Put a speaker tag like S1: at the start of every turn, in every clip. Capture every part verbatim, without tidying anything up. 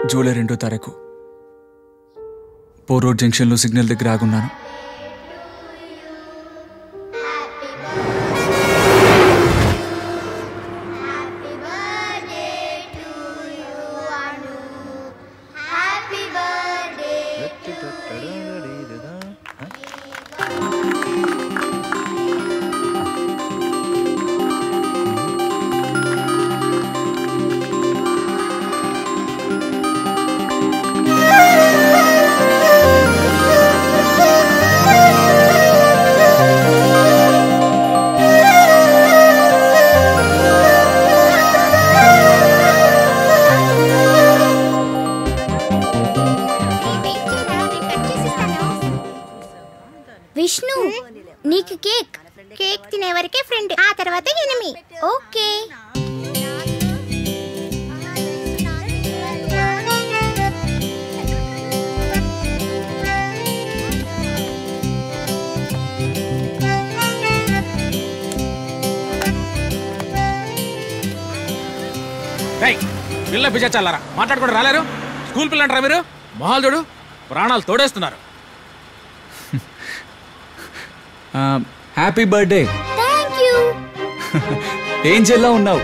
S1: July రెండో తారీఖు పో రోడ్ జంక్షన్లో సిగ్నల్ దగ్గర ఆగున్నాను.
S2: విష్ణు, నీకు కేక్ కేక్ తినే వరకే ఫ్రెండ్, ఆ తర్వాత ఎనిమి. ఓకే.
S3: పిల్ల పిచ్చాలరా మాట్లాడుకుంటూ రాలేరు. స్కూల్ పిల్లంటారా మీరు? మొహాలు చూడు, ప్రాణాలు తోడేస్తున్నారు.
S1: Happy birthday.
S2: Thank you.
S1: ఏం చెల్లా ఉన్నావు?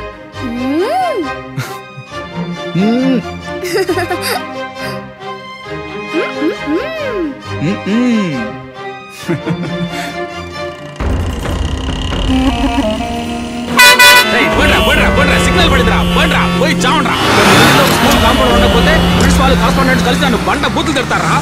S3: సిగ్నల్ పడిందిరా, బండ్రా పోయి చావండ్రా. స్కూల్ కాంపౌండ్ ఉండకపోతే ప్రిన్సిపాల్ కరస్పాండెంట్ కలిసి నన్ను బండ బూతులు తిడతారా?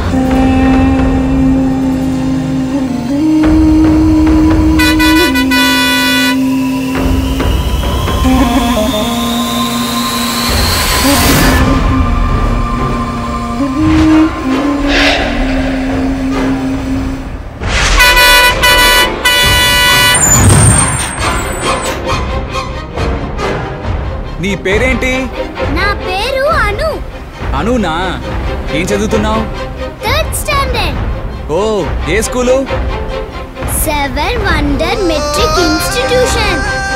S1: నీ పేరేంటి?
S2: నా పేరు అను.
S1: అనునా? ఏం చదువుతున్నావు?
S2: Third standard.
S1: ఓ, ఏ school?
S2: Seven wonder matric institution.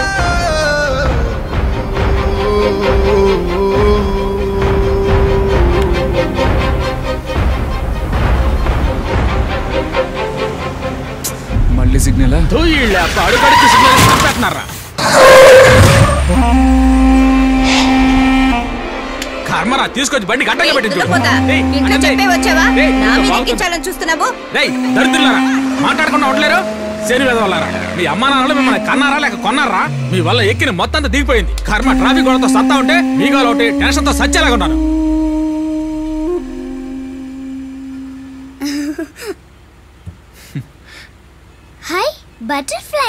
S1: మళ్ళీ సిగ్నల్
S3: అడుగడికి సిగ్నల్ పెట్టినారా? కర్మరా, తీసుకొచ్చి బండి గంటగా పెట్టింది. దరిద్రులారా, మాట్లాడకుండా ఉండలేరు. శని వెదవలారా, మీ అమ్మా నాన్నలు మిమ్మల్ని కన్నారా లేక కొన్నారా? మీ వల్ల ఎక్కిన మొత్తం అంతా దిగిపోయింది. కర్మ, ట్రాఫిక్ గొడవతో సత్తా ఉంటే మీగా ఒకటి టెన్షన్తో సచ్చేలాగా ఉన్నాను.
S2: Hi butterfly.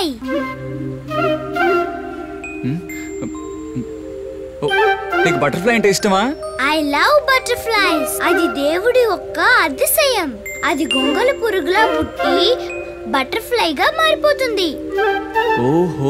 S1: నీకు బటర్ఫ్లై అంటే ఇష్టమా?
S2: I love butterflies. అది దేవుడి ఒక్క అతిశయం. అది గొంగళ పురుగులా పుట్టి బటర్ఫ్లై గా మారిపోతుంది.
S1: ఓహో.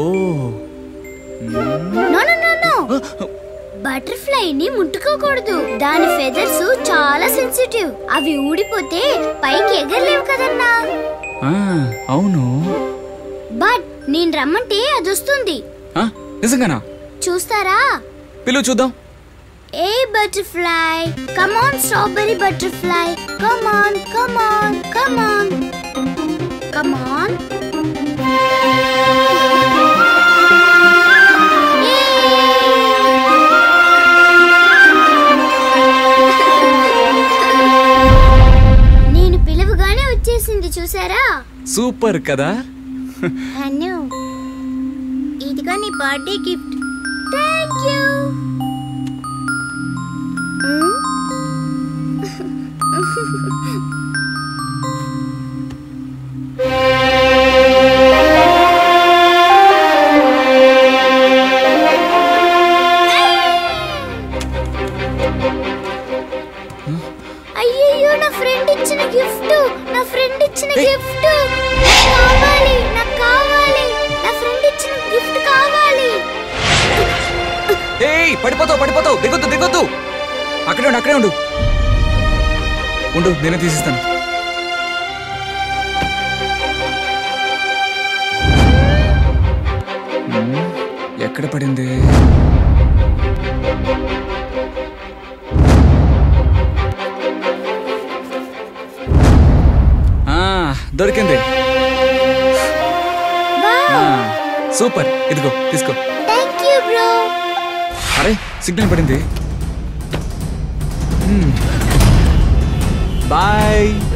S2: No no no no. Butterfly ని ముట్టుకోకూడదు. దాని ఫెదర్స్ చాలా సెన్సిటివ్. అవి ఊడిపోతే పైకి ఎగరలేవు కదన్నా.
S1: అవును.
S2: బట్ నేను రమ్మంటే అది వస్తుంది.
S1: నిజంగానా?
S2: చూస్తారా?
S1: పిలు చూద్దాం.
S2: ఏ butterfly, come on strawberry butterfly, come on come on come on come on. నేను పిలువగానే వచ్చేసింది, చూసారా?
S1: సూపర్ కదా.
S2: అను, ఇదిగో నీ బర్త్డే గిఫ్ట్. Thank you. అయ్యయ్యో, నా ఫ్రెండ్ ఇచ్చిన గిఫ్ట్. నా ఫ్రెండ్ ఇచ్చిన గిఫ్ట్ కావాలి. నాకు కావాలి. నా ఫ్రెండ్ ఇచ్చిన గిఫ్ట్ కావాలి.
S1: ఏయ్, పడిపోతావు పడిపోతావు. దిగొద్దు దిగొద్దు. అక్కడే ఉండు అక్కడే ఉండు ఉండు నేనే తీసిస్తాను. ఎక్కడ పడింది? దొరికింది.
S2: వావ్,
S1: సూపర్, ఇదిగో తీసుకో.
S2: Thank you bro.
S1: అరే సిగ్నల్ పడింది. బాయ్.